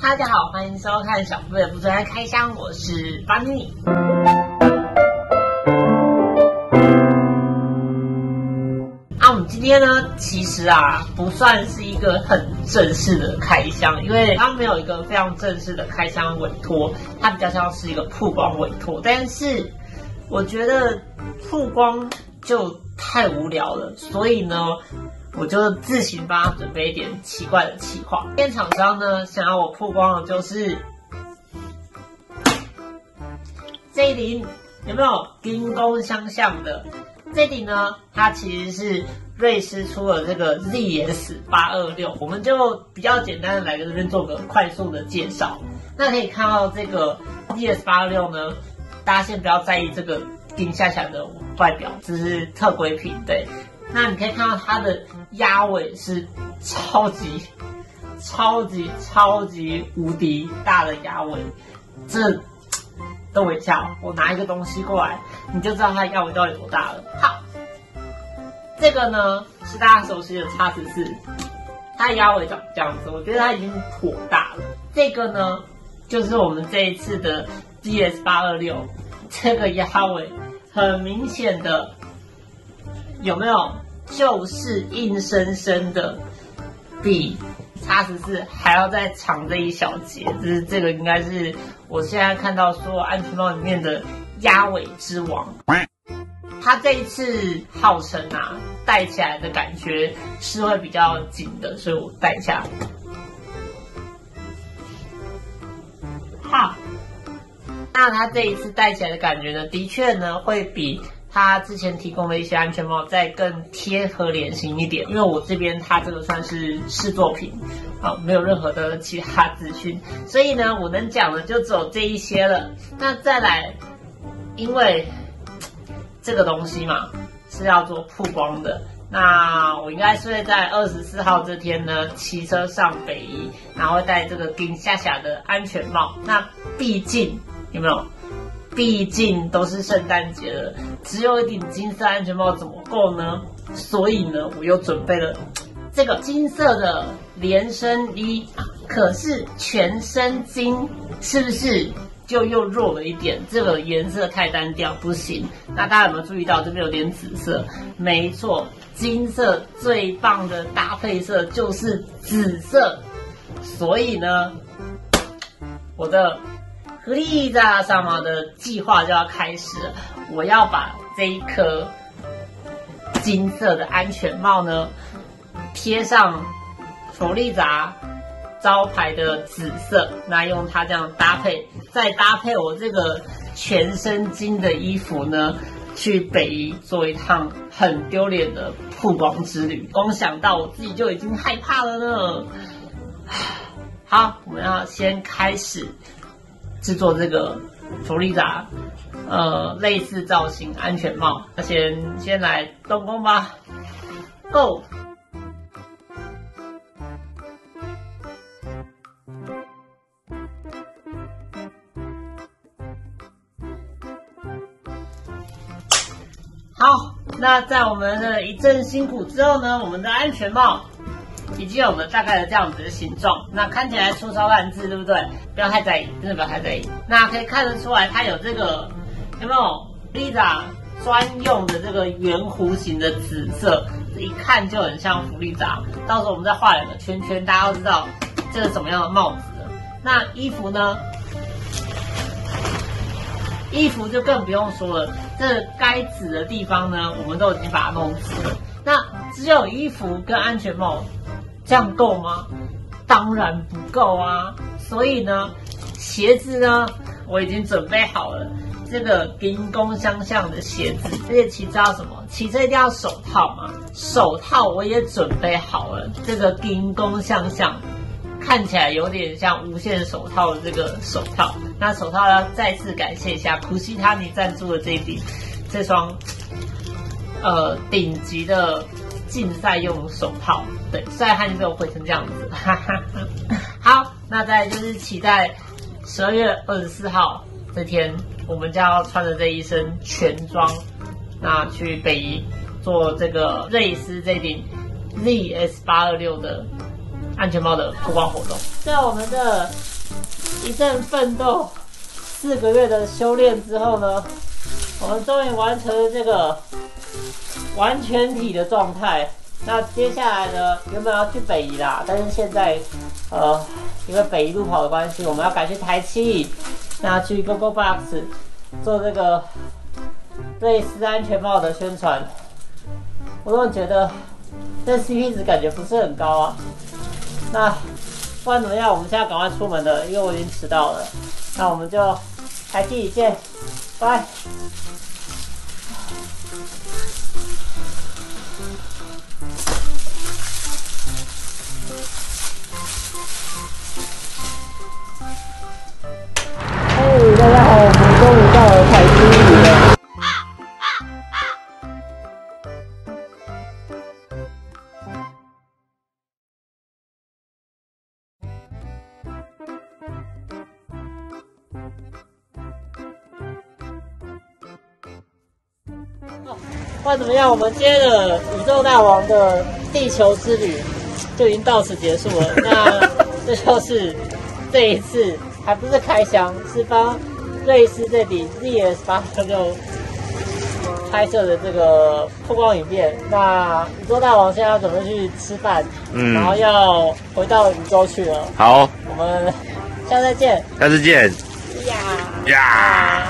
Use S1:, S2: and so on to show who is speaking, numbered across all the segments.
S1: 大家好，欢迎收看小布的不专开箱，我是邦尼。我们今天呢，其实不算是一个很正式的开箱，因为它没有一个非常正式的开箱委托，它比较像是一个曝光委托。但是我觉得曝光就太无聊了，所以呢，我就自行帮他准备一点奇怪的企划。今天厂商呢想要我曝光的就是这一顶，有没有金光相向的？这顶呢，它其实是瑞士出了这个 ZS826， 我们就比较简单的来这边做个快速的介绍。那可以看到这个 ZS826 呢，大家先不要在意这个顶下来的外表，这是特规品，对。那你可以看到它的压尾是超级无敌大的压尾，等我一下，我拿一个东西过来，你就知道它的压尾到底多大了。好，这个呢是大家熟悉的 X14， 它的压尾长这样子，我觉得它已经颇大了。这个呢就是我们这一次的 ZS826， 这个压尾很明显的，有没有？就是硬生生的比 X14 还要再长这一小节，就是这个应该是我现在看到所有安全帽里面的压尾之王。它这一次号称戴起来的感觉是会比较紧的，所以我戴一下。好，那它这一次戴起来的感觉呢，的确呢会比它之前提供的一些安全帽再更贴合脸型一点，因为我这边它这个算是试作品，没有任何的其他资讯，所以呢我能讲的就只有这一些了。那再来，因为这个东西嘛是要做曝光的，那我应该是会在24号这天呢骑车上北宜，然后会戴这个顶下的安全帽。那毕竟有没有？毕竟都是圣诞节了，只有一顶金色安全帽怎么够呢？所以呢，我又准备了这个金色的连身衣，可是全身金，是不是就又弱了一点？这个颜色太单调，不行。那大家有没有注意到这边有点紫色？没错，金色最棒的搭配色就是紫色，所以呢，我的弗利扎萨马的计划就要开始了。我要把这一颗金色的安全帽呢贴上弗利扎招牌的紫色，那用它这样搭配，再搭配我这个全身金的衣服呢，去北宜做一趟很丢脸的曝光之旅。光想到我自己就已经害怕了呢。好，我们要先开始制作这个弗利扎类似造型安全帽，先来动工吧 ，Go！ 好，那在我们的一阵辛苦之后呢，我们的安全帽已经有了大概的这样子的形状，那看起来粗糙烂字，对不对？不要太在意，真的不要太在意。那可以看得出来，它有这个有没有 Lisa 专用的这个圆弧形的紫色，一看就很像弗利扎。到时候我们再画两个圈圈，大家都知道这是什么样的帽子了。那衣服呢？衣服就更不用说了，这该紫的地方呢，我们都已经把它弄紫了。那只有衣服跟安全帽，这样够吗？当然不够啊！所以呢，鞋子呢，我已经准备好了。这个金光相向的鞋子，而且骑车要什么？骑车一定要手套嘛。手套我也准备好了。这个金光相向，看起来有点像无线手套的这个手套。那手套要再次感谢一下库西塔尼赞助的这双顶级的竞赛用手套，对，晒汗就被我毁成这样子，哈哈哈。好，那再来就是期待12月24号这天，我们将要穿着这一身全装，那去北宜做这个瑞斯这顶 ZS826的安全帽的曝光活动。在我们的一阵奋斗4个月的修炼之后呢，我们终于完成了这个完全体的状态。那接下来呢，原本要去北宜啦，但是现在因为北宜路跑的关系，我们要改去台七，那去 GoGoBox 做这个瑞士安全帽的宣传。我总觉得这 CP 值感觉不是很高啊。那不管怎么样，我们现在赶快出门了，因为我已经迟到了。那我们就台七见，拜。大家好，我们终于到了台七了。不管怎么样，我们今天的宇宙大王的地球之旅就已经到此结束了。那这就是这一次还不是开箱，是帮瑞士这顶 ZS-86拍摄的这个曝光影片。那宇宙大王现在要准备去吃饭，然后要回到宇宙去了。
S2: 好，
S1: 我们下次再见。
S2: 下次见。呀。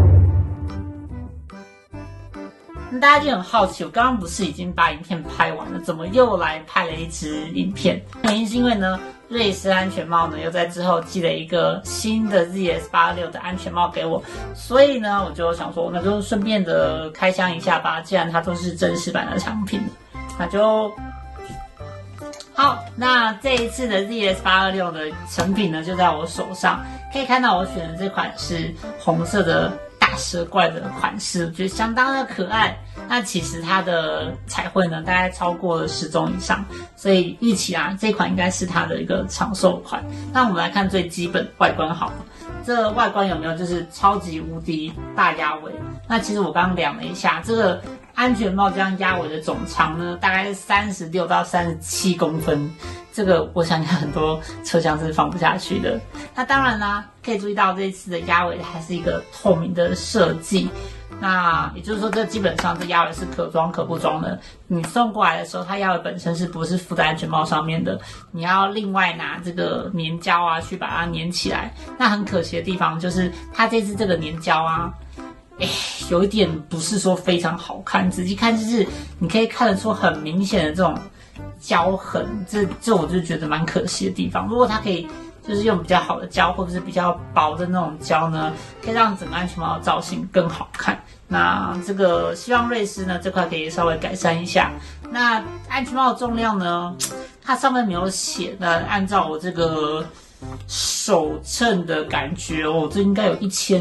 S1: 大家就很好奇，我刚刚不是已经把影片拍完了，怎么又来拍了一支影片？原因是因为呢，瑞士安全帽呢又在之后寄了一个新的 ZS-86的安全帽给我，所以呢，我就想说，那就顺便的开箱一下吧。既然它都是正式版的产品，那就好。那这一次的 ZS-86的成品呢，就在我手上，可以看到我选的这款是红色的大蛇怪的款式，我觉得相当的可爱。那其实它的彩绘呢，大概超过了10种以上，所以预期啊，这款应该是它的一个长寿款。那我们来看最基本外观好了，这外观有没有就是超级无敌大鸭尾？那其实我刚刚量了一下，这个安全帽这样鸭尾的总长呢，大概是36到37公分。这个我想很多车厢是放不下去的。那当然啦，可以注意到这一次的鸭尾还是一个透明的设计。那也就是说，这基本上这鸭尾是可装可不装的。你送过来的时候，它鸭尾本身是不是附在安全帽上面的？你要另外拿这个粘胶啊去把它粘起来。那很可惜的地方就是，它这次这个粘胶啊，有一点不是说非常好看。仔细看就是你可以看得出很明显的这种胶痕，这我就觉得蛮可惜的地方。如果它可以就是用比较好的胶，或者是比较薄的那种胶呢，可以让整个安全帽的造型更好看。那这个希望瑞士呢这块可以稍微改善一下。那安全帽的重量呢，它上面没有写，那按照我这个手称的感觉，这应该有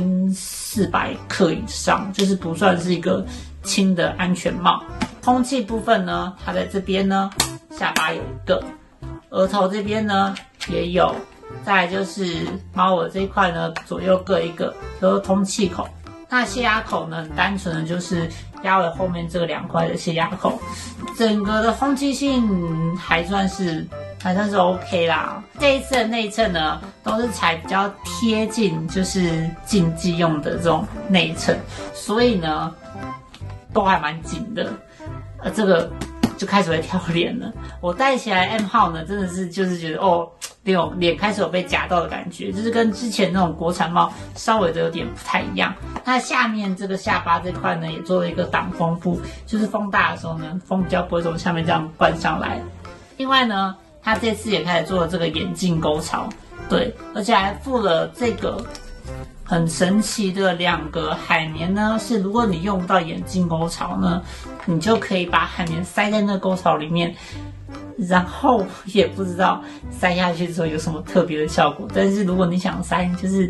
S1: 1400克以上，就是不算是一个轻的安全帽。空气部分呢，它在这边呢，下巴有一个，额头这边呢也有。再来就是猫耳这一块呢，左右各一个，就是通气口。那泄压口呢，很单纯的就是鸭尾后面这个2块的泄压口。整个的风气性还算是 OK 啦。这一次的内衬呢，都是采比较贴近就是竞技用的这种内衬，所以呢，都还蛮紧的。这个就开始会挑脸了。我戴起来 M 号呢，真的是就是觉得脸开始有被夹到的感觉，就是跟之前那种国产帽稍微的有点不太一样。那下面这个下巴这块呢，也做了一个挡风布，就是风大的时候呢，风比较不会从下面这样灌上来。另外呢，它这次也开始做了这个眼镜沟槽，对，而且还附了这个很神奇的2个海绵呢，是如果你用不到眼镜沟槽呢，你就可以把海绵塞在那个沟槽里面。然后也不知道塞下去之后有什么特别的效果，但是如果你想塞，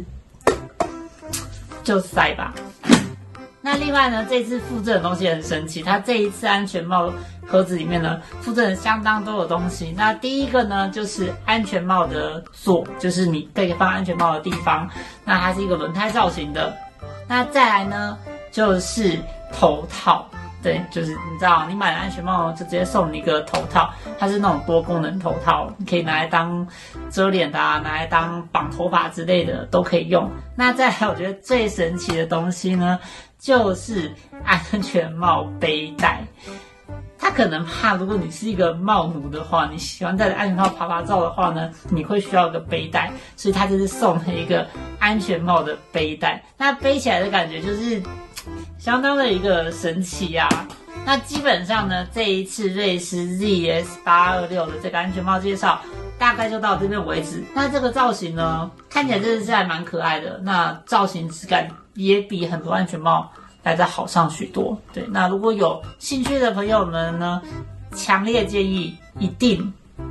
S1: 就塞吧。那另外呢，这次附赠的东西很神奇，它这一次安全帽盒子里面呢，附赠了相当多的东西。那第一个呢，就是安全帽的座，就是你可以放安全帽的地方。那它是一个轮胎造型的。那再来呢，就是头套。
S3: 对，就是你知道，你买了安全帽就直接送你一个头套，它是那种多功能头套，你可以拿来当遮脸的啊，拿来当绑头发之类的都可以用。那再来，我觉得最神奇的东西呢，就是安全帽背带。他可能怕，如果你是一个帽奴的话，你喜欢戴着安全帽爬照的话呢，你会需要一个背带，所以他就是送了一个安全帽的背带。那背起来的感觉就是相当的一个神奇啊。那基本上呢，这一次瑞士 ZS826的这个安全帽介绍大概就到这边为止。那这个造型呢，看起来真的是还蛮可爱的，那造型质感也比很多安全帽来得好上许多。对，那如果有兴趣的朋友们呢，强烈建议一定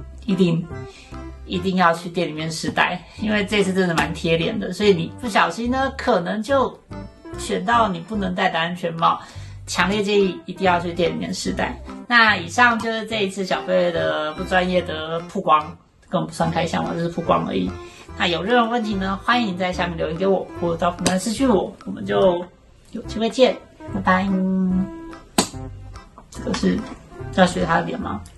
S3: 要去店里面试戴，因为这次真的蛮贴脸的，所以你不小心呢，可能就选到你不能戴的安全帽。强烈建议一定要去店里面试戴。那以上就是这一次小飞的不专业的曝光，根本不算开箱嘛，就是曝光而已。那有任何问题呢，欢迎在下面留言给我，或者到粉专私讯我，我们就有机会见，拜拜。这个是要学他的脸吗？